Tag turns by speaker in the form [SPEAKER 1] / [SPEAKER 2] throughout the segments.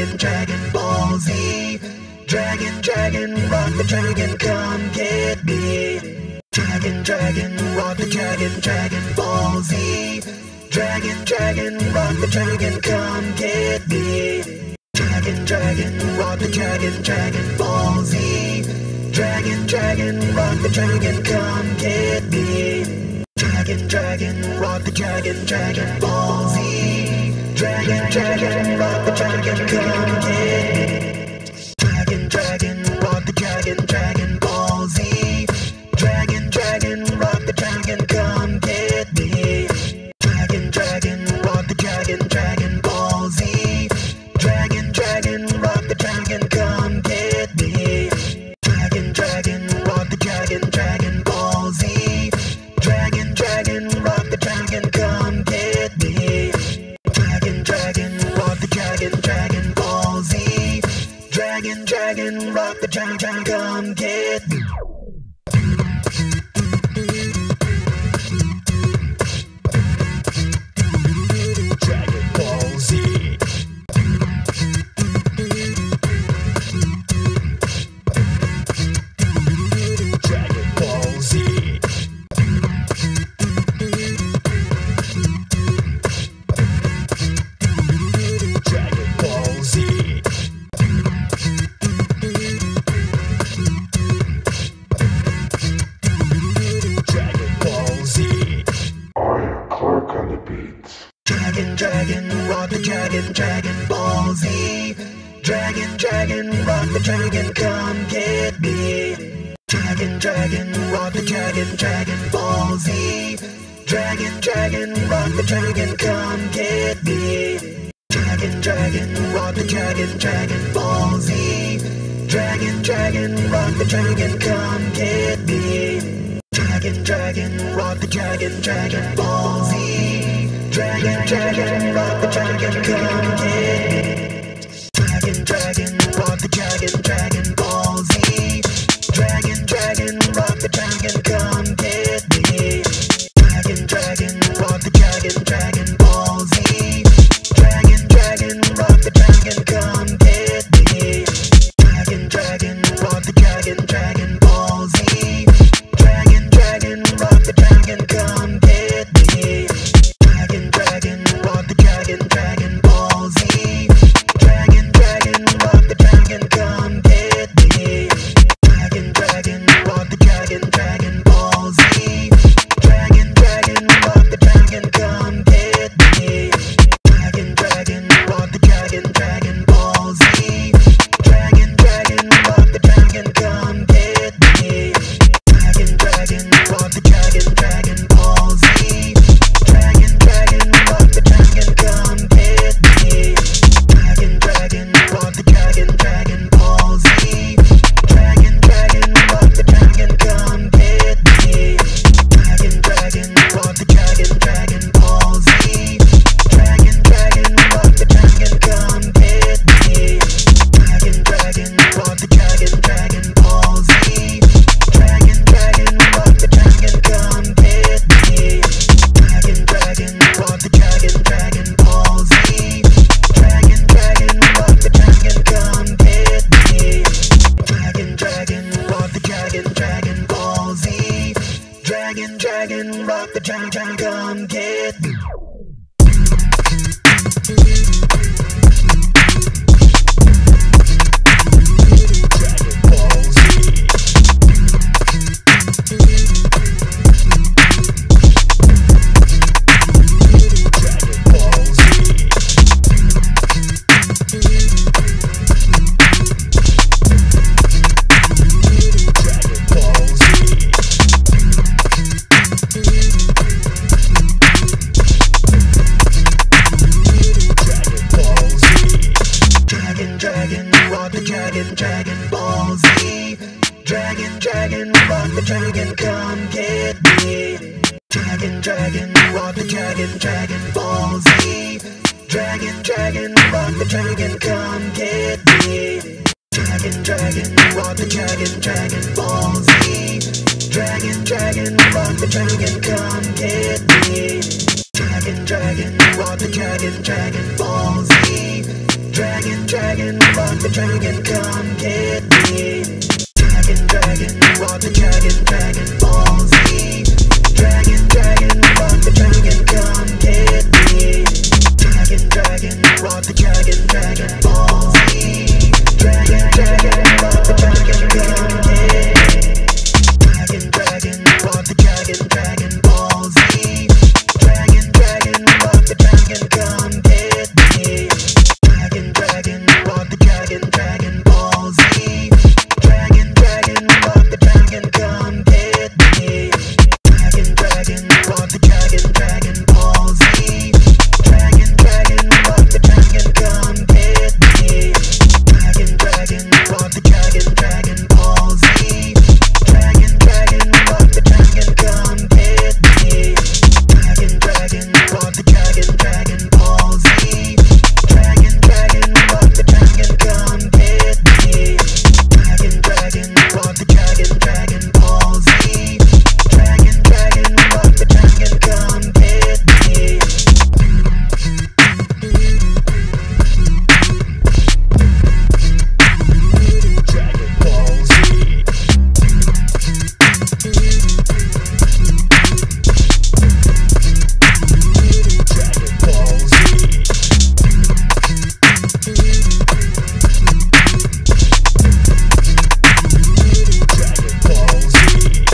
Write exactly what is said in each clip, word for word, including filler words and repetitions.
[SPEAKER 1] dragon, Dragon Ball Z. Dragon, dragon, rock the dragon, come get me. Dragon, dragon, rock the dragon, Dragon Ball Z. Dragon, dragon, rock the dragon, come get me. Dragon, dragon, rock the dragon, Dragon Ball Z. Dragon, dragon, rock the dragon, come get me. Dragon, dragon, rock the dragon, Dragon Ball Z. Dragon, dragon, rock the dragon, come get me. Dragon, dragon, rock the dragon, Dragon Ball Z. Dragon, dragon, rock the dragon, come get me. Dragon, dragon, rock the dragon, Dragon Ball Z. Dragon, dragon, rock the dragon, come get me. Dragon, dragon, rock the dragon, Dragon Ball Z. Dragon, dragon, rock the dragon, come get me. Dragon, dragon, rock the dragon, Dragon Ball Z. Dragon, dragon, rock the dragon, come get me. Dragon Ball Z. Dragon Ball Z. Dragon Ball Z. Dragon Ball Z.
[SPEAKER 2] I am Clark on the beats.
[SPEAKER 1] Dragon, dragon, rock the dragon, Dragon Ball Z. Dragon, dragon, rock the dragon, come get me. Dragon, dragon, rock the dragon, Dragon Ball Z. Dragon, dragon, rock the dragon, come get me. Dragon, dragon, rock the dragon, Dragon Ball Z. Dragon, dragon, rock the dragon, come get me. Dragon, dragon, rock the dragon, Dragon Ball Z. Dragon, dragon, rock the dragon, come get me. Dragon, dragon, rock the dragon, Dragon Ball Z. Dragon, dragon, rock the dragon, come get me. Dragon, dragon, rock the dragon, Dragon Ball Z. Dragon, dragon, rock the dragon, come get me. Dragon, dragon, rock the dragon, Dragon Ball Z. Dragon, dragon, rock the dragon, come get me. Dragon, dragon, rock the dragon, Dragon Ball Z. Dragon, dragon, rock the dragon, come get me. Dragon, dragon, rock the dragon, Dragon Ball Z. Dragon, dragon, rock the dragon, come get me. Dragon, dragon, rock the dragon, Dragon Ball Z. Dragon, dragon, rock the dragon, come get me. Dragon, dragon, rock the dragon, Dragon Ball Z. Dragon, dragon, rock the dragon, come get me. Dragon, dragon, rock the dragon, Dragon Ball Z. Dragon, dragon, rock the dragon, come get me. Dragon, dragon, rock the dragon, Dragon Ball Z. Dragon, dragon, rock the dragon, come get me. Dragon, dragon, rock the dragon, Dragon Ball Z. Dragon, dragon, rock the dragon, come get me. Dragon, dragon, rock the dragon, Dragon Ball Z. Dragon, dragon, rock the dragon, come get me. Dragon, dragon, rock the dragon, Dragon Ball Z. Dragon, dragon, rock the dragon, come get me. Dragon Ball Z. Dragon Ball Z. Dragon Ball Z. Dragon Ball Z. Dragon, dragon, rock the dragon, Dragon Ball Z. Dragon, dragon, rock the dragon, come get me. Dragon, dragon, rock the dragon, Dragon Ball Z. Dragon, dragon, rock the dragon, come get me. Dragon, dragon, rock the dragon, Dragon Ball Z. Dragon, dragon, rock the dragon, come get me. Dragon, dragon, rock the dragon, Dragon Ball Z. Dragon, dragon, rock the dragon, come get me. Dragon, dragon, rock the dragon, Dragon Ball Z. Dragon, dragon, rock the dragon, come get me. Dragon, dragon, rock the dragon, Dragon Ball Z. Dragon, dragon, rock the dragon, come get me. Dragon, dragon, rock the dragon, Dragon Ball Z. Dragon, dragon, rock the dragon, come get me. Dragon, dragon, rock the dragon, Dragon Ball Z. Dragon, dragon, rock the dragon, come get me. Dragon, dragon, rock the dragon, Dragon Ball Z. Dragon, dragon, rock the dragon, come get me. Dragon, dragon, rock the dragon, Dragon Ball Z. Dragon, dragon, rock the dragon, come get me. Dragon, dragon, rock the dragon, Dragon Ball Z. Dragon, dragon, rock the dragon, come get me. Dragon, dragon, rock the dragon, Dragon Ball Z. Dragon, dragon, rock the dragon, come get me. Dragon Ball Z. Dragon Ball Z. Dragon Ball Z.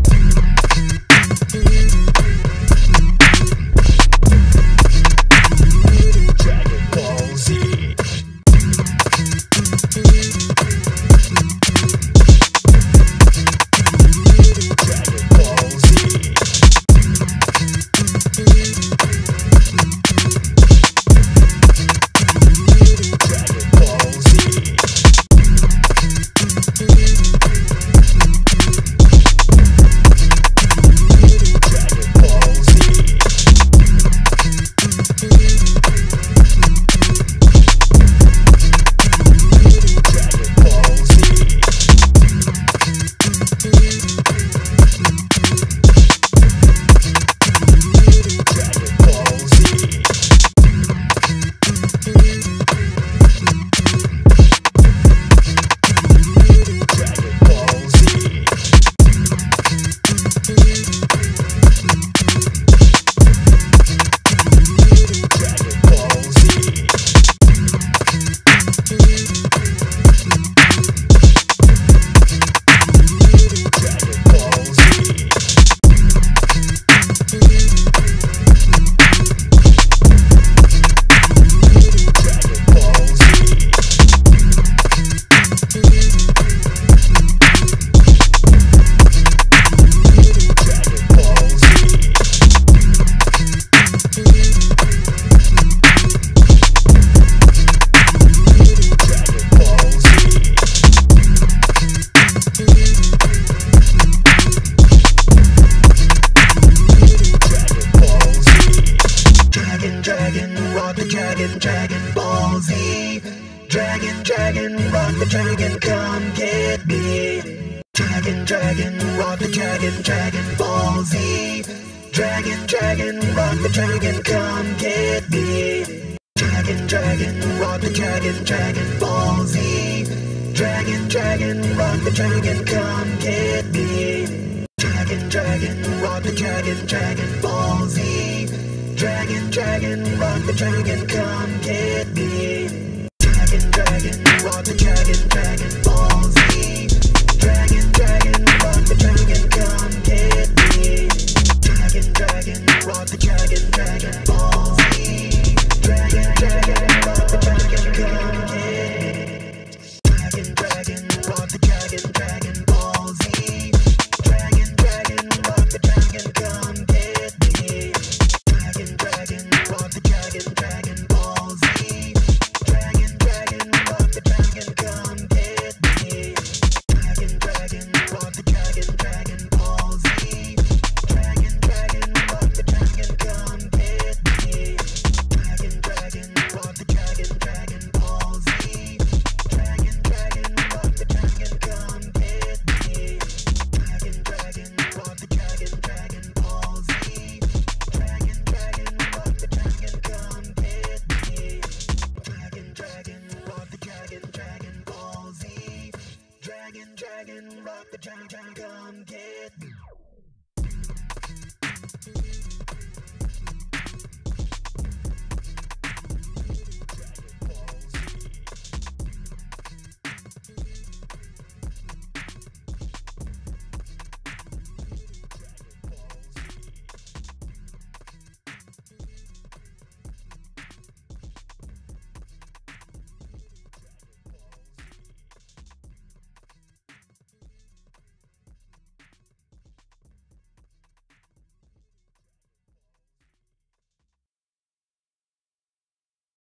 [SPEAKER 1] Dragon Ball Z. Dragon Ball Z. Dragon Ball Z. Dragon Ball Z. Dragon Ball Z. Dragon Ball Z. Dragon Ball Z. Dragon Ball Z. Dragon Ball Z. Dragon Ball Z. Dragon Ball Z. Dragon Ball Z. Dragon Ball Z. Dragon, dragon, rock the dragon, Dragon Ball Z. Dragon, dragon, rock the dragon, come get me. Dragon, dragon, rock the dragon, Dragon Ball Z. Dragon, dragon, rock the dragon, come get me. Dragon, dragon, rock the dragon, Dragon Ball Z. Dragon, dragon, rock the dragon, come get me. Dragon, dragon, rock the dragon, Dragon Ball Z. Dragon, dragon, rock the dragon, come get me. Dragon, dragon, rock the dragon, Dragon Ball Z. Dragon, dragon, rock the dragon, come get me. Dragon, dragon, rock the dragon, Dragon Ball